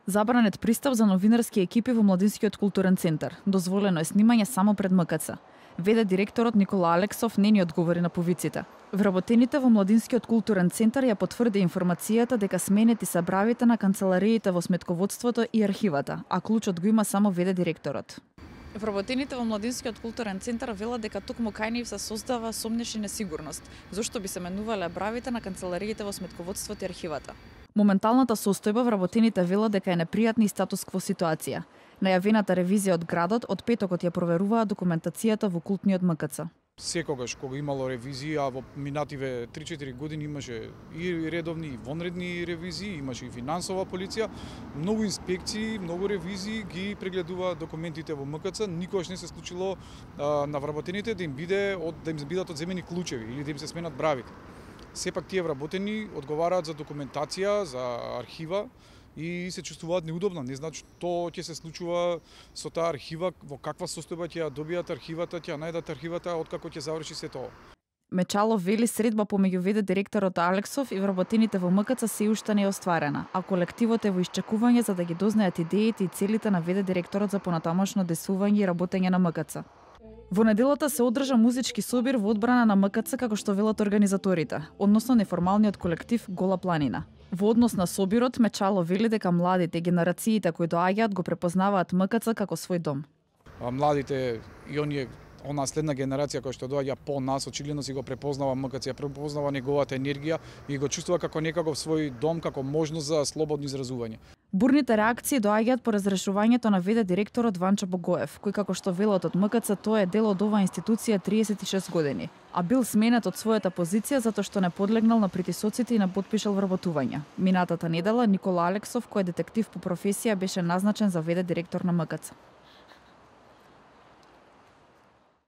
Забранет пристап за новинарски екипи во Младинскиот културен центар. Дозволено е снимање само пред МКЦ. Веде директорот Никола Алексов не ни одговори на повиците. Вработените во Младинскиот културен центар ја потврди информацијата дека сменети се бравите на канцелариите во сметководството и архивата, а клучот го има само веде директорот. Вработените во Младинскиот културен центар велат дека токму кај нив се создава сомнеш и несигурност, зошто би се менувале бравите на канцелариите во сметководството и архивата. Моменталната состојба вработените велат дека е непријатна и статус-кво ситуација. Најавената ревизија од градот од петокот ја проверуваа документацијата во култниот МКЦ. Секогаш кога имало ревизија, во минативе 3-4 години имаше и редовни и вонредни ревизии, имаше и финансова полиција, многу инспекции, многу ревизии ги прегледува документите во МКЦ, никогаш не се случило на вработените да им бидат одземени клучеви или да им се сменат бравите. Сепак тие вработени одговараат за документација, за архива и се чувствуваат неудобно. Не знаат што ќе се случува со таа архива, во каква состојба ќе ја добијат архивата, ќе ја најдат архивата откако ќе заврши се тоа. Мечалов вели средба помеѓу веде директорот Алексов и вработените во МКЦ се уште не е остварена, а колективот е во исчекување за да ги дознаат идеите и целите на веде директорот за понатамошно действување и работење на МКЦ. Во неделата се одржа музички собир во одбрана на МКЦ како што велат организаторите, односно неформалниот колектив Гола планина. Во однос на собирот, Мечало вели дека младите генерациите кои доаѓаат го препознаваат МКЦ како свој дом. Младите и онаа следна генерација која што доаѓа по нас, очигледно си го препознава МКЦ, ја препознава неговата енергија и го чувствува како некаков свој дом, како можност за слободно изразување. Бурните реакции доаѓаат по разрешувањето на веде директорот Ванчо Богоев, кој како што велат од МКЦ тој е дел од оваа институција 36 години, а бил сменет од својата позиција затоа што не подлегнал на притисоците и не потпишал вработување. Минатата недела Никола Алексов, кој е детектив по професија, беше назначен за веде директор на МКЦ.